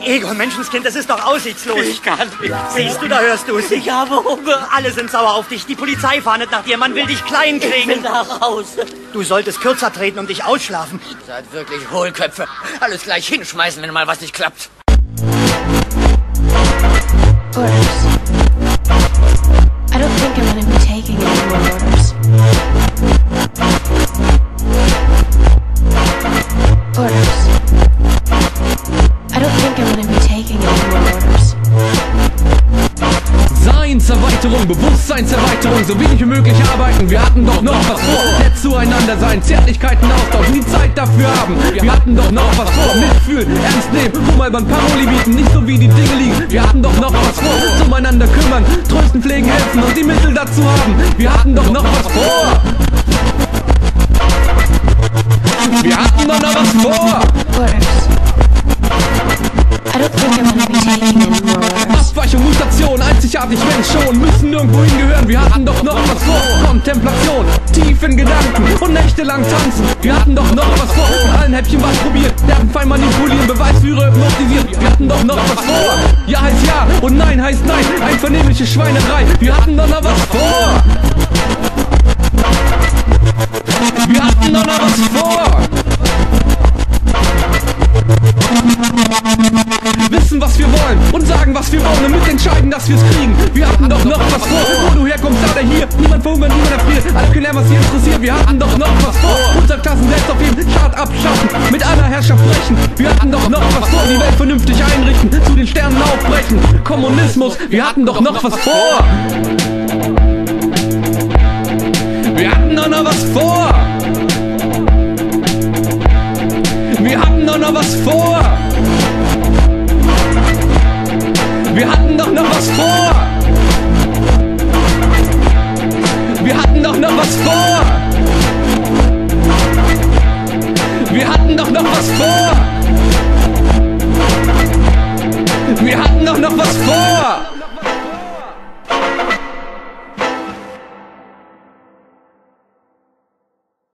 Egon, Menschenskind, das ist doch aussichtslos. Ich kann nicht. Siehst du, da hörst du es. Ich habe Hunger. Alle sind sauer auf dich. Die Polizei fahndet nach dir. Man will dich klein kriegen. Ich will nach Hause. Du solltest kürzer treten und dich ausschlafen. Seid wirklich Hohlköpfe. Alles gleich hinschmeißen, wenn mal was nicht klappt. Orders. I don't think I'm gonna be taking any more orders. Orders. I don't think I'm gonna be taking any more orders. Seinserweiterung, Bewusstseinserweiterung, so wenig wie möglich arbeiten. Wir hatten doch noch was vor. Nett zueinander sein, Zärtlichkeiten austauschen, die Zeit dafür haben. Wir hatten doch noch was vor. Mitfühlen, ernst nehmen, wo mal beim Paroli bieten, nicht so wie die Dinge liegen. Wir hatten doch noch was vor. Zueinander kümmern, trösten, pflegen, helfen und die Mittel dazu haben. Wir hatten doch noch was vor. Wir hatten doch noch was vor. Orders. I don't think I'm gonna be taking any more orders. Abweichung, Mutation, einzigartig, Mensch schon, müssen nirgendwo hingehören. Wir hatten doch noch was vor. Kontemplation, tief in Gedanken und nächtelang tanzen. Wir hatten doch noch was vor. Von allen Häppchen was probiert, derben fein manipulieren, Beweisführer hypnotisiert. Wir hatten doch noch was vor. Ja heißt ja und nein heißt nein. Einvernehmliche Schweinerei. Wir hatten doch noch was vor. Wir hatten doch noch was vor. Wissen, was wir wollen und sagen, was wir wollen und mitentscheiden, dass wir's kriegen. Wir hatten doch noch was vor. Wo du herkommst, da oder hier. Niemand verhungert, niemand erfriert. Alle können lernen, was sie interessiert. Wir hatten doch noch was vor. Unser Klassen selbst auf jeden Chart abschaffen. Mit aller Herrschaft brechen. Wir hatten doch noch was vor. Die Welt vernünftig einrichten. Zu den Sternen aufbrechen. Kommunismus. Wir hatten doch noch was vor. Wir hatten doch noch was vor. Wir hatten doch noch was vor. Wir hatten doch noch was vor. Wir hatten doch noch was vor. Wir hatten doch noch was vor. Wir hatten doch noch was vor.